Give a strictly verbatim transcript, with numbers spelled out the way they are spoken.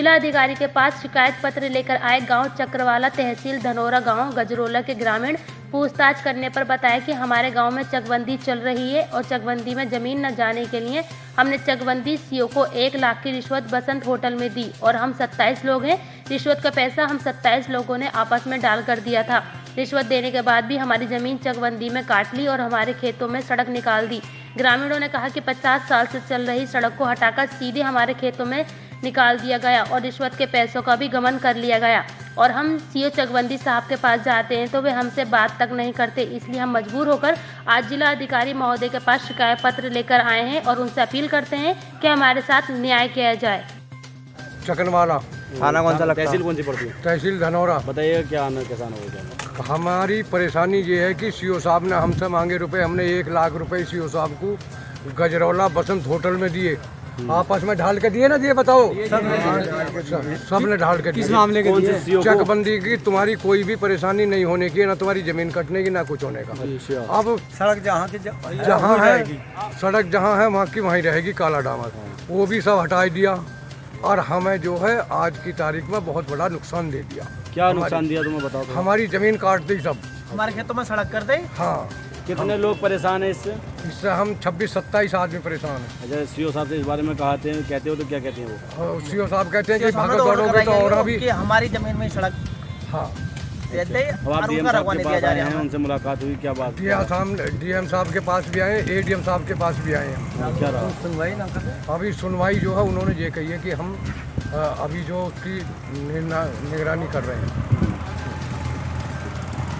जिला अधिकारी के पास शिकायत पत्र लेकर आए गांव चक्रवाला तहसील धनौरा गांव गजरोला के ग्रामीण पूछताछ करने पर बताया कि हमारे गांव में चकबंदी चल रही है और चकबंदी में जमीन न जाने के लिए हमने चकबंदी सीओ को एक लाख की रिश्वत बसंत होटल में दी और हम सत्ताईस लोग हैं। रिश्वत का पैसा हम सत्ताईस लोगों ने आपस में डाल कर दिया था। रिश्वत देने के बाद भी हमारी जमीन चकबंदी में काट ली और हमारे खेतों में सड़क निकाल दी। ग्रामीणों ने कहा कि पचास साल से चल रही सड़क को हटाकर सीधे हमारे खेतों में निकाल दिया गया और रिश्वत के पैसों का भी गबन कर लिया गया और हम सीओ चकबंदी साहब के पास जाते हैं तो वे हमसे बात तक नहीं करते। इसलिए हम मजबूर होकर आज जिला अधिकारी महोदय के पास शिकायत पत्र लेकर आए हैं और उनसे अपील करते हैं कि हमारे साथ न्याय किया जाए। चकनवाला थाना कौन सा लगता है? तहसील कौन सी पड़ती है? तहसील धनौरा। बताइए क्या आना किसान हो? हमारी परेशानी ये है कि सीओ साहब ने हमसे मांगे रुपए, हमने एक लाख रुपए सीओ साहब को गजरौला बसंत होटल में दिए, आपस में ढाल के दिए ना, ये बताओ सब ने ढाल के। किस मामले के दिए? चकबंदी की तुम्हारी कोई भी परेशानी नहीं होने की, ना तुम्हारी जमीन कटने की, ना कुछ होने का। अब सड़क जहाँ की जहाँ है, सड़क जहाँ है वहाँ की वहीं रहेगी काला डामर, वो भी सब हटा दिया और हमें जो है आज की तारीख में बहुत बड़ा नुकसान दे दिया। क्या नुकसान दिया तुम्हें बताओ? हमारी जमीन काट दी सब, हमारे खेतों में सड़क कर दे। हाँ। कितने लोग परेशान है इससे? इससे हम छब्बीस सत्ताईस आदमी परेशान हैं। अच्छा, सीओ साहब से इस बारे में कहते हैं कहते हो तो क्या कहते हैं वो? सीओ साहब कहते हैं कि भागो दौड़ोगे तो और भी हमारी जमीन में सड़क। हाँ। अब आप डीएम साहब के पास आए हैं, उनसे मुलाकात हुई, क्या बात? डीएम साहब के पास भी आए, एडीएम साहब के पास भी आए हैं। क्या रहा सुनवाई ना करें? अभी सुनवाई जो है उन्होंने ये कही है कि हम अभी जो उसकी निगरानी कर रहे हैं।